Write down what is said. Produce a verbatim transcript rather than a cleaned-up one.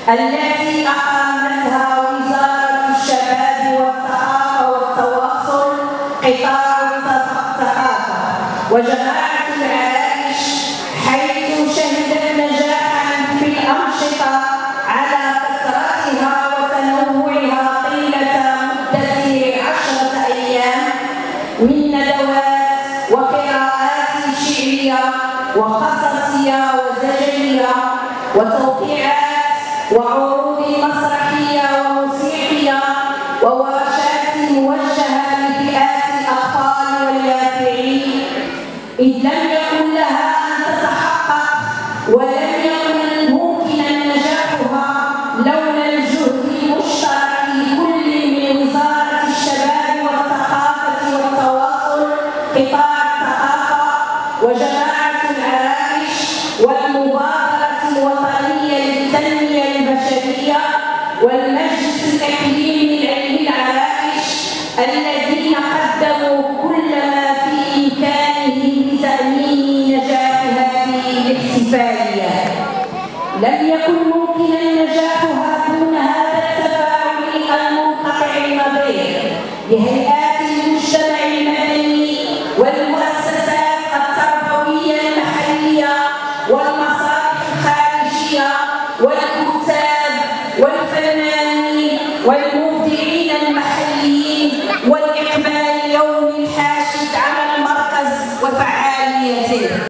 التي أقامتها وزارة الشباب والثقافة والتواصل قطاع الثقافة وجماعة العرائش، حيث شهدت نجاحا في الأنشطة على فترتها وتنوعها طيلة مدة عشرة أيام من ندوات وقراءات شعرية وقصصية وزجرية وتوقيعات وعروض مسرحية وموسيقية وورشات موجهة لفئات الأطفال واليافعين، إذ لم يكن لها أن تتحقق ولم يكن ممكنا نجاحها لولا الجهد المشترك لكل من وزارة الشباب والثقافة والتواصل قطاع الثقافة وجماعة العرائش والمبادرة الوطنية للتنمية البشرية والمجلس الإقليمي لعلم العرائش، الذين قدموا كل ما في إمكانهم لتأمين نجاح هذه الاحتفالية. لم يكن ممكنا نجاحها دون هذا التفاعل المنقطع النظير لهيئات المجتمع المدني والمؤسسات التربوية المحلية والمصالح الخارجية والكتاب والفنانين والمبدعين المحليين والإقبال اليومي الحاشد على المركز وفعاليته.